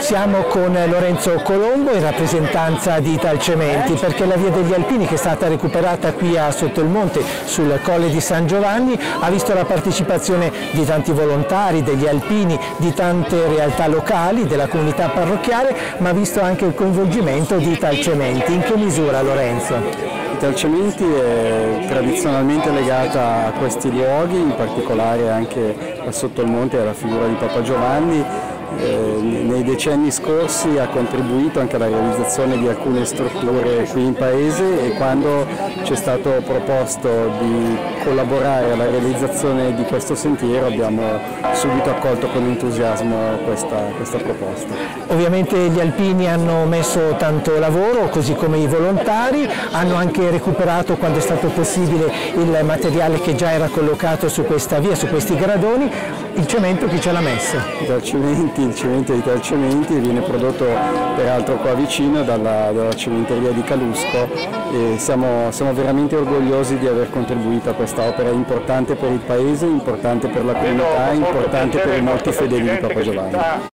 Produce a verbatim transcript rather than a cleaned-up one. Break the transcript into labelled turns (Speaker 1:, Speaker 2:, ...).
Speaker 1: Siamo con Lorenzo Colombo in rappresentanza di Italcementi, perché la via degli Alpini, che è stata recuperata qui a Sottomonte sul Colle di San Giovanni, ha visto la partecipazione di tanti volontari, degli alpini, di tante realtà locali, della comunità parrocchiale, ma ha visto anche il coinvolgimento di Italcementi. In che misura, Lorenzo?
Speaker 2: Italcementi è tradizionalmente legata a questi luoghi, in particolare anche a Sottomonte e alla figura di Papa Giovanni. Eh, nei decenni scorsi ha contribuito anche alla realizzazione di alcune strutture qui in paese, e quando ci è stato proposto di collaborare alla realizzazione di questo sentiero abbiamo subito accolto con entusiasmo questa, questa proposta.
Speaker 1: Ovviamente gli alpini hanno messo tanto lavoro, così come i volontari, hanno anche recuperato, quando è stato possibile, il materiale che già era collocato su questa via, su questi gradoni. Il cemento chi ce l'ha messo?
Speaker 2: Italcementi, il cemento di Italcementi viene prodotto peraltro qua vicino dalla, dalla cementeria di Calusco, e siamo, siamo veramente orgogliosi di aver contribuito a questa opera importante per il paese, importante per la comunità, importante per i molti fedeli di Papa Giovanni.